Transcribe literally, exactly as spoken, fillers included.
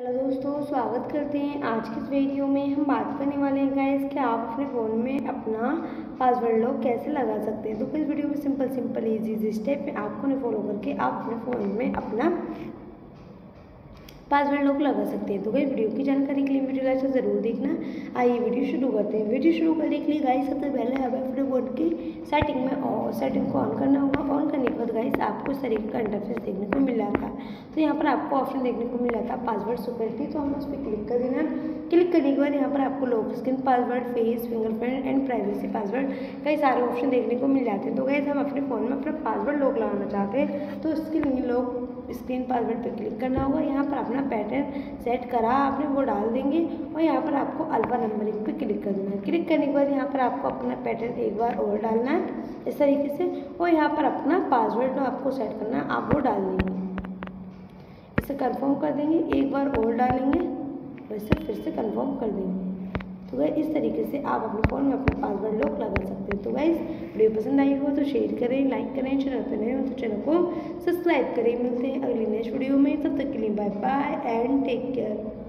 Hello दोस्तों, स्वागत करते हैं। आज की इस वीडियो में हम बात करने वाले हैं गाइस कि आप अपने फ़ोन में अपना पासवर्ड लॉक कैसे लगा सकते हैं। तो इस वीडियो में simple simple easy easy step है, आपको ने फॉलो करके आप अपने फ़ोन में अपना पासवर्ड लॉक लगा सकते हैं। तो गाइस वीडियो की जानकारी के लिए वीडियो लास्ट तक जरूर देखना। आइए वीडियो शुरू करते हैं। वीडियो शुरू करने के लिए गाइस सबसे पहले हमें अपने फ़ोन की सेटिंग में और सेटिंग को ऑन करना होगा। ऑन करने के बाद गाइस आपको इस तरीके का इंटरफेस देखने को मिल रहा था। तो यहाँ पर आपको ऑप्शन देखने को मिल रहा था पासवर्ड सिक्योरिटी, तो हमें उस पर क्लिक कर देना। क्लिक करने के बाद यहाँ पर आपको lock screen password, face, fingerprint and privacy password कई सारे ऑप्शन देखने को मिल जाते हैं। तो गाइस हम अपने फ़ोन में अपना पासवर्ड लॉक लगाना चाहते हैं, तो उसके लिए लॉक स्क्रीन पासवर्ड पे क्लिक करना होगा। यहाँ पर अपना पैटर्न सेट करा आपने वो डाल देंगे और यहाँ पर आपको अल्फा नंबरिंग पे क्लिक कर देना है। क्लिक करने के बाद यहाँ पर आपको अपना पैटर्न एक बार और डालना है इस तरीके से, और यहाँ पर अपना पासवर्ड जो आपको सेट करना है आप वो डाल देंगे। इसे कंफर्म कर देंगे, एक बार और डालेंगे, वैसे फिर से कंफर्म कर देंगे। तो गाइस इस तरीके से आप अपने फ़ोन में अपना पासवर्ड लॉक लगा सकते हैं। तो गाइस वीडियो पसंद आई हो तो शेयर करें, लाइक करें, चैनल पर नए हो तो चैनल को सब्सक्राइब करें। मिलते हैं अगली नेक्स्ट वीडियो में, तब तक के लिए bye bye and take care.